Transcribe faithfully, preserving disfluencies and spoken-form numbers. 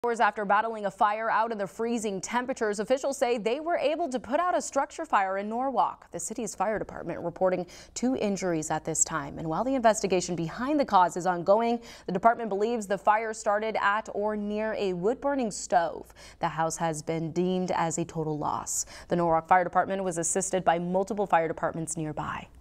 Hours after battling a fire out in the freezing temperatures, officials say they were able to put out a structure fire in Norwalk. The city's fire department reporting two injuries at this time. And while the investigation behind the cause is ongoing, the department believes the fire started at or near a wood-burning stove. The house has been deemed as a total loss. The Norwalk Fire Department was assisted by multiple fire departments nearby.